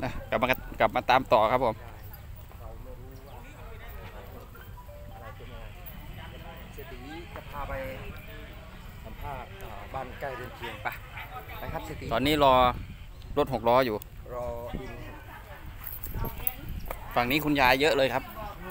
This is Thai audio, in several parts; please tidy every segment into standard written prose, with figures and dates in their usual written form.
กลับมาตามต่อครับผมเศรษฐีจะพาไปสัมภาษณ์บ้านใกล้เรือนเคียงไปครับเศรษฐีตอนนี้รอรถ6 ล้ออยู่รอดินฝั่งนี้คุณยายเยอะเลยครับ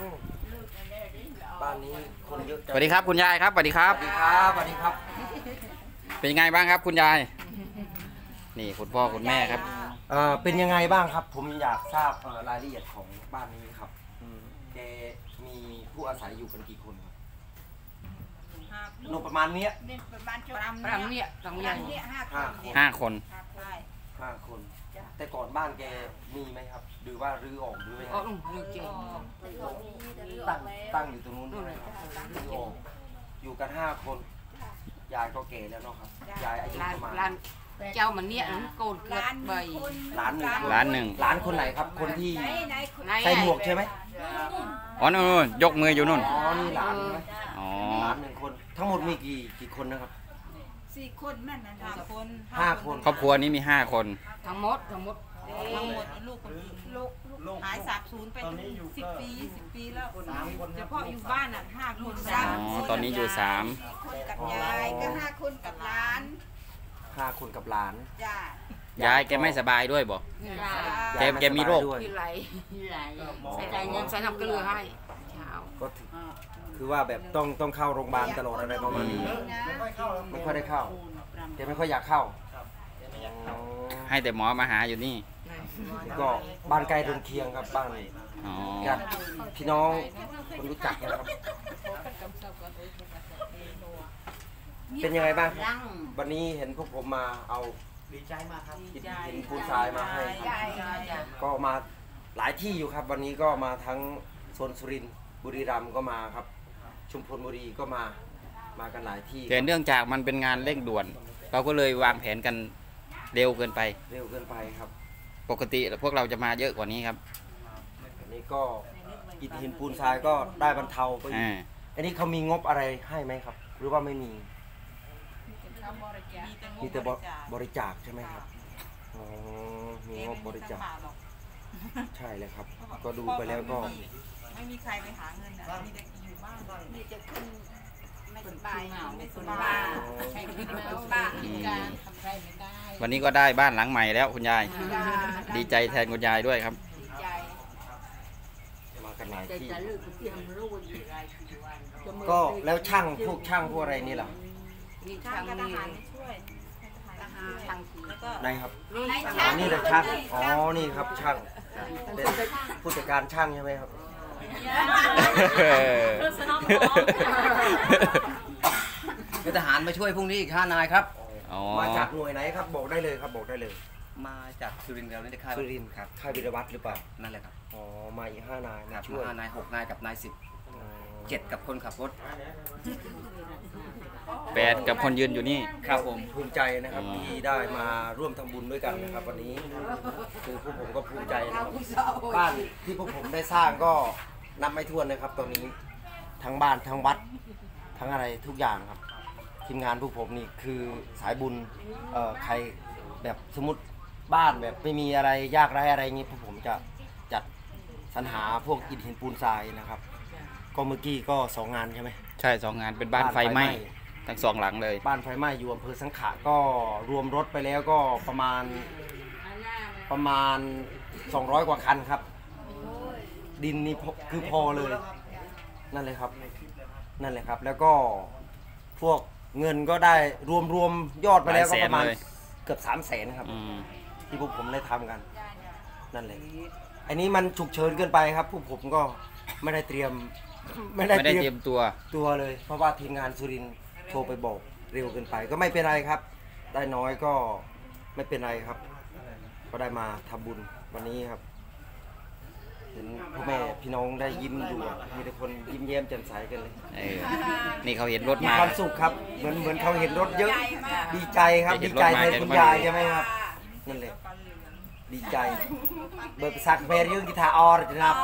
บ้านนี้คนเยอะสวัสดีครับคุณยายครับสวัสดีครับสวัสดีครับสวัสดีครับเป็นยังไงบ้างครับคุณยายนี่คุณพ่อคุณแม่ครับเป็นยังไงบ้างครับผมอยากทราบรายละเอียดของบ้านนี้ครับแกมีผู้อาศัยอยู่กันกี่คนครับโนประมาณนี้ประมาณเนี่ยสองอย่างเนี่ย 5 คน 5 คนแต่ก่อนบ้านแกมีไหมครับหรือว่ารื้อออกหรือไงตั้งอยู่ตรงนู้นรื้อออกอยู่กัน5 คนยายก็แก่แล้วเนาะครับยายอายุประมาณเจ้ามันเนี่ยโกนเกิดใบล้านหนึ่งหลานคนไหนครับคนที่ใส่หมวกใช่ไหมอ๋อนู่นยกมืออยู่นู่นอ๋อนี่หลานใช่ไหมอ๋อหลาน1 คนทั้งหมดมีกี่คนนะครับ 4 คนนั่นนะ 5 คนครอบครัวนี้มี5 คนทั้งหมดลูกหายสาบสูญไป10 ปี 20 ปีแล้วเฉพาะอยู่บ้าน5 คนตอนนี้อยู่ 3 คนกับยายก็5 คนกับหลาน 5 คนกับหลานยายแกไม่สบายด้วยบอกแกมีโรคไหลใส่เงินใส่น้ำกระเลือให้ก็คือว่าแบบต้องเข้าโรงพยาบาลตลอดอะไรประมาณนี้ไม่ค่อยได้เข้าแกไม่ค่อยอยากเข้าให้แต่หมอมาหาอยู่นี่ก็บ้านใกล้เรือนเคียงครับบ้านญาติพี่น้องคนรู้จักนะครับเป็นยังไงบ้างวันนี้เห็นพวกผมมาเอาดีใจมากครับเห็นปูนทรายมาให้ก็มาหลายที่อยู่ครับวันนี้ก็มาทั้งโซนสุรินทร์บุรีรัมย์ก็มาครับชุมพลบุรีก็มากันหลายที่แต่เนื่องจากมันเป็นงานเร่งด่วนเราก็เลยวางแผนกันเร็วเกินไปครับปกติพวกเราจะมาเยอะกว่านี้ครับอันนี้ก็อิฐหินปูนทรายก็ได้บรรเทาไปอันนี้เขามีงบอะไรให้ไหมครับหรือว่าไม่มีมีแต่บริจาคใช่ไหมครับมีงบบริจาคใช่เลยครับก็ดูไปแล้วก็ไม่มีใครไปหาเงินมีแต่อยู่บ้านมีจะขึ้นไม่สบายวันนี้ก็ได้บ้านหลังใหม่แล้วคุณยายดีใจแทนคุณยายด้วยครับมากันหลายที่ก็แล้วช่างพวกอะไรนี่ล่ะมีช่างทหารช่วยช่างแล้วก็นายครับนี่แหละช่างอ๋อนี่ครับช่างเป็นผู้จัดการช่างใช่ไหมครับทหารมาช่วยพรุ่งนี้อีก5 นายครับมาจากหน่วยไหนครับบอกได้เลยครับบอกได้เลยมาจากสุรินทร์แล้วนี่ค่ายสุรินทร์ครับค่ายวิรวัฒน์หรือเปล่านั่นแหละครับอ๋อมาอีก5 นายมาช่วย5 นาย 6 นายกับนาย10 7กับคนขับรถ 8กับคนยืนอยู่นี่ครับผมภูมิใจนะครับที่ได้มาร่วมทำบุญด้วยกันนะครับวันนี้คือพวกผมก็ภูมิใจนะครับบ้านที่พวกผมได้สร้างก็นับไม่ถ้วนนะครับตอนนี้ทั้งบ้านทั้งวัดทั้งอะไรทุกอย่างครับทีมงานพวกผมนี่คือสายบุญใครแบบสมมติบ้านแบบไม่มีอะไรยากไร้อะไรงี้พวกผมจะจัดสรรหาพวกอิฐหินปูนทรายนะครับก็เมื่อกี้ก็2 งานใช่ไหมใช่2 งานเป็นบ้านไฟไหม้ทั้ง2 หลังเลยบ้านไฟไหม้อยู่อำเภอสังขะก็รวมรถไปแล้วก็ประมาณ200 กว่าคันครับดินนี่คือพอเลยนั่นเลยครับแล้วก็พวกเงินก็ได้รวมยอดไปแล้วก็ประมาณเกือบ300,000ครับที่พวกผมได้ทำกันนั่นเลยอันนี้มันฉุกเฉินเกินไปครับพวกผมก็ไม่ได้เตรียมตัวเลยเพราะว่าทีมงานสุรินทร์โทรไปบอกเร็วเกินไปก็ไม่เป็นไรครับได้น้อยก็ไม่เป็นไรครับก็ได้มาทำบุญวันนี้ครับเห็นพ่อแม่พี่น้องได้ยิ้มดูมีแต่คนยิ้มแย้มแจ่มใสกันเลยนี่เขาเห็นรถมาความสุขครับเหมือนเขาเห็นรถเยอะดีใจครับดีใจในคุณยายใช่ไหมครับนั่นเลยดีใจเบิกสักเมรยื่นกีตาร์ออร์นะครับ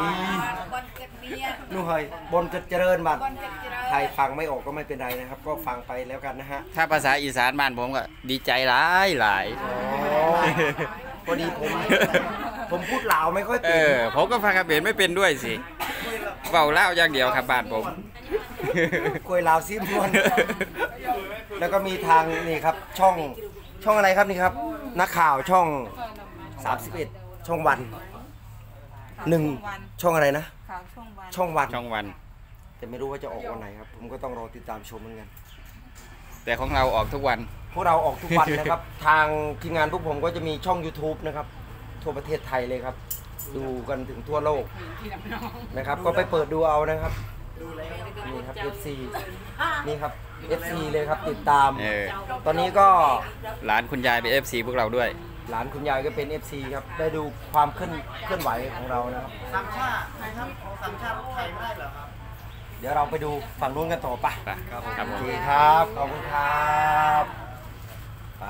นู่นเฮ้ยบนเจริญบัดใครฟังไม่ออกก็ไม่เป็นไรนะครับก็ฟังไปแล้วกันนะฮะถ้าภาษาอีสานบ้านผมก็ดีใจหลายพอดีผมผมพูดลาวไม่ค่อยเอเป็นอผมก็ฟังเขมรไม่เป็นด้วยสิเบาเล่าวอย่างเดียวครับบ้านผมคุยลาวซิมวนแล้วก็มีทางนี่ครับช่องอะไรครับนี่ครับนักข่าวช่อง 31 ช่องวันหนึ่งช่องอะไรนะข่าวช่วงวันช่องวันช่องวันแต่ไม่รู้ว่าจะออกวันไหนครับ ผมก็ต้องรอติดตามชมเหมือนกันแต่ของเราออกทุกวันพวกเราออกทุกวันนะครับ ทางทีมงานพวกผมก็จะมีช่อง YouTube นะครับทั่วประเทศไทยเลยครับ ดูกันถึงทั่วโลกนะครับ ก็ไปเปิดดูเอานะครับนี่ครับ FC นี่ครับ FC เลยครับติดตามเออตอนนี้ก็หลานคุณยายเป็น FC พวกเราด้วยหลานคุณยายก็เป็น FC ครับได้ดูความเคลื่อนไหวของเรานะครับสามชาติไทยครับของสามชาติไทยไม่ได้เหรอครับเดี๋ยวเราไปดูฝั่งนู้นกันต่อไปไปครับผโอมเคครับขอบคุณครับไป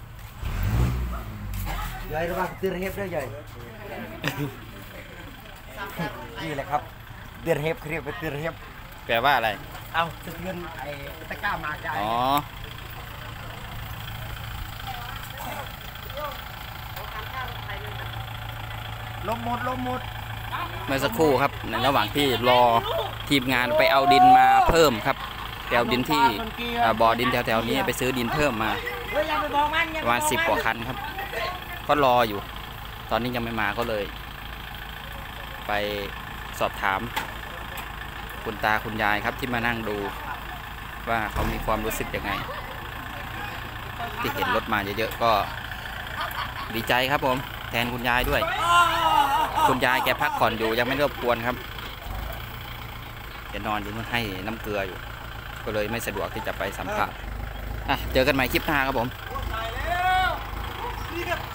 ยายระวังตีเรฟด้วยยายนี่แหละครับตีเรฟเรียกเป็นตีเรฟแปลว่าอะไรเอาสะเทือนไอ้ตะกร้ามาใจอ๋อลมหมดเมื่อสักครู่ครับในระหว่างที่รอทีมงานไปเอาดินมาเพิ่มครับไปเอาดินที่บ่อดินแถวๆนี้ไปซื้อดินเพิ่มมาประมาณ10 กว่าคันครับ ก็รออยู่ ตอนนี้ยังไม่มาก็เลย ไปสอบถาม คุณตาคุณยายครับที่มานั่งดู ว่าเขามีความรู้สึกยังไง ที่เห็นรถมาเยอะๆก็ดีใจครับผมแทนคุณยายด้วย คุณยายแกพักผ่อนอยู่ยังไม่รบกวนครับแกนอนอยู่นู่นให้น้ำเกลืออยู่ ก็เลยไม่สะดวกที่จะไปสัมภาษณ์เจอกันใหม่คลิปหน้าครับผมนี่ครับ